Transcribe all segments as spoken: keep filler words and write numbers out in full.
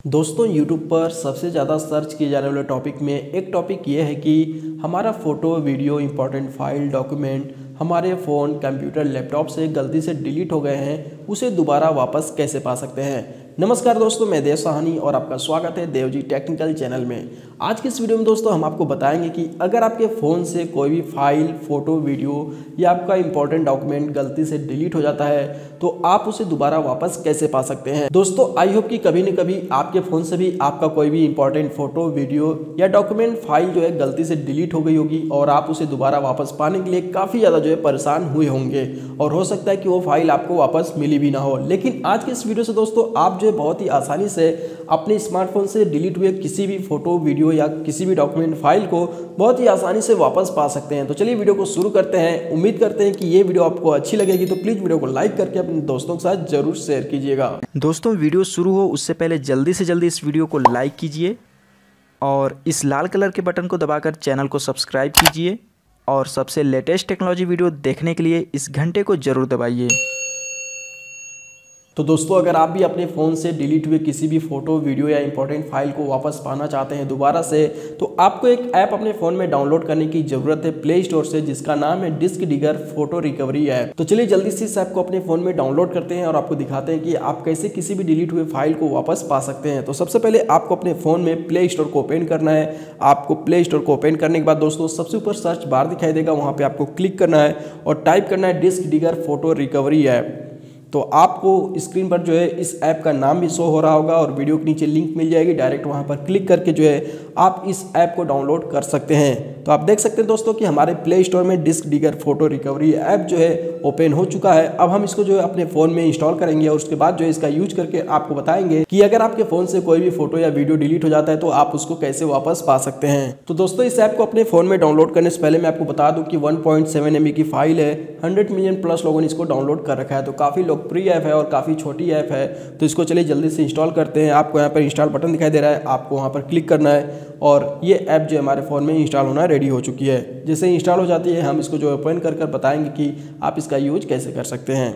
दोस्तों YouTube पर सबसे ज़्यादा सर्च किए जाने वाले टॉपिक में एक टॉपिक ये है कि हमारा photo video important file document हमारे फ़ोन कंप्यूटर लैपटॉप से गलती से डिलीट हो गए हैं, उसे दोबारा वापस कैसे पा सकते हैं। नमस्कार दोस्तों, मैं देव साहनी और आपका स्वागत है देवजी टेक्निकल चैनल में। आज की इस वीडियो में दोस्तों हम आपको बताएंगे कि अगर आपके फ़ोन से कोई भी फाइल फ़ोटो वीडियो या आपका इंपॉर्टेंट डॉक्यूमेंट गलती से डिलीट हो जाता है तो आप उसे दोबारा वापस कैसे पा सकते हैं। दोस्तों आई होप कि कभी न कभी आपके फ़ोन से भी आपका कोई भी इंपॉर्टेंट फ़ोटो वीडियो या डॉक्यूमेंट फाइल जो है गलती से डिलीट हो गई होगी और आप उसे दोबारा वापस पाने के लिए काफ़ी ज़्यादा जो है परेशान हुए होंगे और हो सकता है कि वो फाइल आपको वापस मिली भी ना हो। लेकिन आज की इस वीडियो से दोस्तों आप जो है बहुत ही आसानी से अपने स्मार्टफोन से डिलीट हुए किसी भी फोटो वीडियो या किसी भी डॉक्यूमेंट फाइल को बहुत ही आसानी से वापस पा सकते हैं। तो चलिए वीडियो को शुरू करते हैं। उम्मीद करते हैं कि ये वीडियो आपको अच्छी लगेगी, तो प्लीज़ वीडियो को लाइक करके अपने दोस्तों के साथ जरूर शेयर कीजिएगा। दोस्तों वीडियो शुरू हो उससे पहले जल्दी से जल्दी इस वीडियो को लाइक कीजिए और इस लाल कलर के बटन को दबाकर चैनल को सब्सक्राइब कीजिए और सबसे लेटेस्ट टेक्नोलॉजी वीडियो देखने के लिए इस घंटे को जरूर दबाइए। तो दोस्तों अगर आप भी अपने फ़ोन से डिलीट हुए किसी भी फोटो वीडियो या इंपॉर्टेंट फाइल को वापस पाना चाहते हैं दोबारा से, तो आपको एक ऐप अपने फ़ोन में डाउनलोड करने की ज़रूरत है प्ले स्टोर से, जिसका नाम है DiskDigger photo recovery app. तो चलिए जल्दी से इस ऐप को अपने फ़ोन में डाउनलोड करते हैं और आपको दिखाते हैं कि आप कैसे किसी भी डिलीट हुए फाइल को वापस पा सकते हैं। तो सबसे पहले आपको अपने फ़ोन में प्ले स्टोर को ओपन करना है। आपको प्ले स्टोर को ओपन करने के बाद दोस्तों सबसे ऊपर सर्च बार दिखाई देगा, वहाँ पर आपको क्लिक करना है और टाइप करना है DiskDigger photo recovery app. तो आपको स्क्रीन पर जो है इस ऐप का नाम भी शो हो रहा होगा और वीडियो के नीचे लिंक मिल जाएगी, डायरेक्ट वहां पर क्लिक करके जो है आप इस ऐप को डाउनलोड कर सकते हैं। तो आप देख सकते हैं दोस्तों कि हमारे प्ले स्टोर में DiskDigger photo recovery app जो है ओपन हो चुका है। अब हम इसको जो है अपने फ़ोन में इंस्टॉल करेंगे और उसके बाद जो है इसका यूज करके आपको बताएंगे कि अगर आपके फ़ोन से कोई भी फोटो या वीडियो डिलीट हो जाता है तो आप उसको कैसे वापस पा सकते हैं। तो दोस्तों इस ऐप को अपने फ़ोन में डाउनलोड करने से पहले मैं आपको बता दूं कि one point seven M B की फाइल है, हंड्रेड मिलियन प्लस लोगों ने इसको डाउनलोड कर रखा है। तो काफ़ी लोकप्रिय ऐप है और काफ़ी छोटी ऐप है, तो इसको चलिए जल्दी से इंस्टॉल करते हैं। आपको यहाँ पर इंस्टॉल बटन दिखाई दे रहा है, आपको वहाँ पर क्लिक करना है और ये ऐप जो हमारे फ़ोन में इंस्टॉल होना रेडी हो चुकी है। जैसे इंस्टॉल हो जाती है हम इसको जो ओपन कर कर बताएंगे कि आप इसका यूज कैसे कर सकते हैं।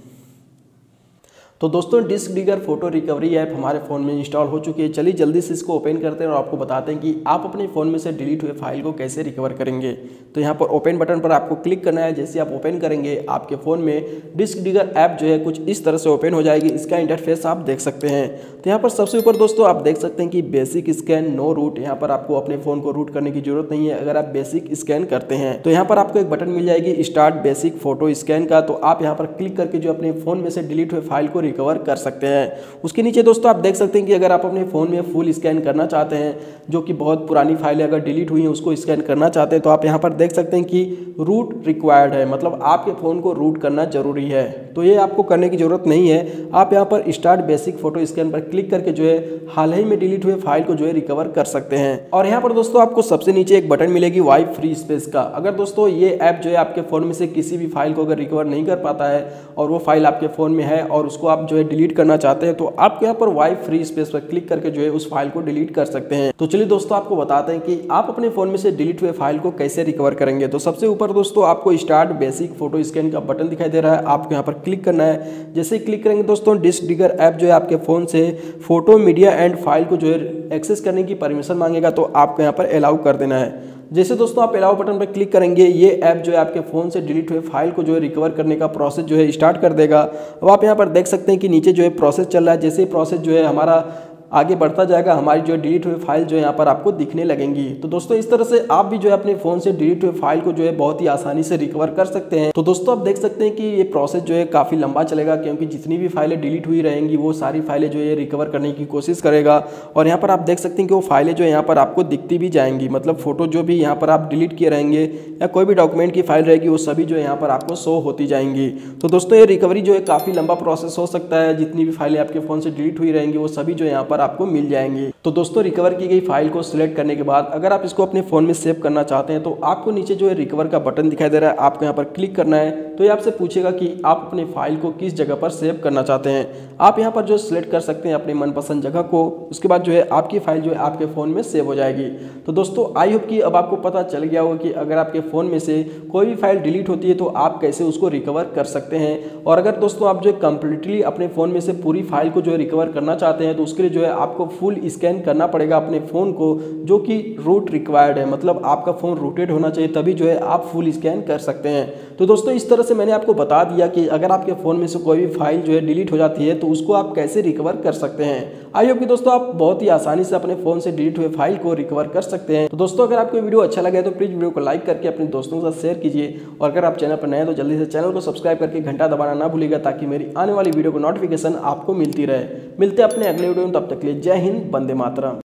तो दोस्तों DiskDigger photo recovery app हमारे फ़ोन में इंस्टॉल हो चुकी है। चलिए जल्दी से इसको ओपन करते हैं और आपको बताते हैं कि आप अपने फ़ोन में से डिलीट हुए फाइल को कैसे रिकवर करेंगे। तो यहाँ पर ओपन बटन पर आपको क्लिक करना है। जैसे आप ओपन करेंगे आपके फ़ोन में डिस्क डिगर ऐप जो है कुछ इस तरह से ओपन हो जाएगी। इसका इंटरफेस आप देख सकते हैं। तो यहाँ पर सबसे ऊपर दोस्तों आप देख सकते हैं कि बेसिक स्कैन नो रूट। यहाँ पर आपको अपने फ़ोन को रूट करने की जरूरत नहीं है अगर आप बेसिक स्कैन करते हैं। तो यहाँ पर आपको एक बटन मिल जाएगी स्टार्ट बेसिक फोटो स्कैन का, तो आप यहाँ पर क्लिक करके जो अपने फ़ोन में से डिलीट हुए फाइल को रिकवर कर सकते हैं। उसके नीचे दोस्तों आप देख सकते हैं कि अगर आप अपने फ़ोन में फुल स्कैन करना चाहते हैं, जो कि बहुत पुरानी फाइलें अगर डिलीट हुई हैं उसको स्कैन करना चाहते हैं, तो आप यहाँ पर देख सकते हैं कि रूट रिक्वायर्ड है, मतलब आपके फ़ोन को रूट करना जरूरी है। तो ये आपको करने की ज़रूरत नहीं है। आप यहाँ पर स्टार्ट बेसिक फोटो स्कैन पर क्लिक करके जो है हाल ही में डिलीट हुए फाइल को जो है रिकवर कर सकते हैं। और यहाँ पर दोस्तों आपको सबसे नीचे एक बटन मिलेगी वाइप फ्री स्पेस का। अगर दोस्तों ये ऐप जो है आपके फ़ोन में से किसी भी फाइल को अगर रिकवर नहीं कर पाता है और वो फाइल आपके फ़ोन में है और उसको आप जो है डिलीट करना चाहते हैं, तो आप यहाँ पर वाइप फ्री स्पेस पर क्लिक करके जो है उस फाइल को डिलीट कर सकते हैं। तो चलिए दोस्तों आपको बताते हैं कि आप अपने फ़ोन में से डिलीट हुए फाइल को कैसे रिकवर करेंगे। तो सबसे ऊपर दोस्तों आपको स्टार्ट बेसिक फोटो स्कैन का बटन दिखाई दे रहा है, आपको यहाँ पर क्लिक करना है। जैसे ही क्लिक करेंगे दोस्तों डिस्क डिगर ऐप जो है आपके फ़ोन से फोटो मीडिया एंड फाइल को जो है एक्सेस करने की परमिशन मांगेगा, तो आपको यहाँ पर अलाउ कर देना है। जैसे दोस्तों आप अलाउ बटन पर क्लिक करेंगे ये ऐप जो है आपके फ़ोन से डिलीट हुए फाइल को जो है रिकवर करने का प्रोसेस जो है स्टार्ट कर देगा। अब आप यहाँ पर देख सकते हैं कि नीचे जो है प्रोसेस चल रहा है। जैसे प्रोसेस जो है हमारा आगे बढ़ता जाएगा, हमारी जो डिलीट हुई फाइल जो है यहाँ पर आपको दिखने लगेंगी। तो दोस्तों इस तरह से आप भी जो है अपने फ़ोन से डिलीट हुए फाइल को जो है बहुत ही आसानी से रिकवर कर सकते हैं। तो दोस्तों आप देख सकते हैं कि ये प्रोसेस जो है काफ़ी लंबा चलेगा, क्योंकि जितनी भी फाइलें डिलीट हुई रहेंगी वो सारी फाइलें जो है रिकवर करने की कोशिश करेगा। और यहाँ पर आप देख सकते हैं कि वो फाइलें जो है यहाँ पर आपको दिखती भी जाएंगी, मतलब फोटो जो भी यहाँ पर आप डिलीट किए रहेंगे या कोई भी डॉक्यूमेंट की फाइल रहेगी वो सभी जो है यहाँ पर आपको शो होती जाएंगी। तो दोस्तों ये रिकवरी जो है काफ़ी लंबा प्रोसेस हो सकता है। जितनी भी फाइलें आपके फ़ोन से डिलीट हुई रहेंगी वो सभी जो यहाँ पर आपको मिल जाएंगी। तो दोस्तों रिकवर की गई फाइल को सिलेक्ट करने के बाद अगर आप इसको अपने फ़ोन में सेव करना चाहते हैं, तो आपको नीचे जो है रिकवर का बटन दिखाई दे रहा है, आपको यहाँ पर क्लिक करना है। तो ये आपसे पूछेगा कि आप अपने फाइल को किस जगह पर सेव करना चाहते हैं। आप यहाँ पर जो सिलेक्ट कर सकते हैं अपने मनपसंद जगह को, उसके बाद जो है आपकी फाइल जो है आपके फ़ोन में सेव हो जाएगी। तो दोस्तों आई होप कि अब आपको पता चल गया होगा कि अगर आपके फ़ोन में से कोई भी फाइल डिलीट होती है तो आप कैसे उसको रिकवर कर सकते हैं। और अगर दोस्तों आप जो है कम्प्लीटली अपने फ़ोन में से पूरी फाइल को जो है रिकवर करना चाहते हैं, तो उसके लिए जो है है आपको फुल स्कैन करना पड़ेगा अपने फ़ोन को, जो कि रूट रिक्वायर्ड है, मतलब आपका फ़ोन रूटेड होना चाहिए तभी जो है आप फुल स्कैन कर सकते हैं। तो दोस्तों इस तरह से मैंने आपको बता दिया कि अगर आपके फ़ोन में से कोई भी फाइल जो है डिलीट हो जाती है तो उसको आप कैसे रिकवर कर सकते हैं। आई होप कि दोस्तों आप बहुत ही आसानी से अपने फ़ोन से डिलीट हुए फाइल को रिकवर कर सकते हैं। तो दोस्तों अगर आपको वीडियो अच्छा लगे तो प्लीज़ वीडियो को लाइक करके अपने दोस्तों के साथ शेयर कीजिए, और अगर आप चैनल पर नए हैं तो जल्दी से चैनल को सब्सक्राइब करके घंटा दबाना ना भूलिएगा, ताकि मेरी आने वाली वीडियो को नोटिफिकेशन आपको मिलती रहे। मिलते हैं अपने अगले वीडियो में, तब तक के लिए जय हिंद, वंदे मातरम।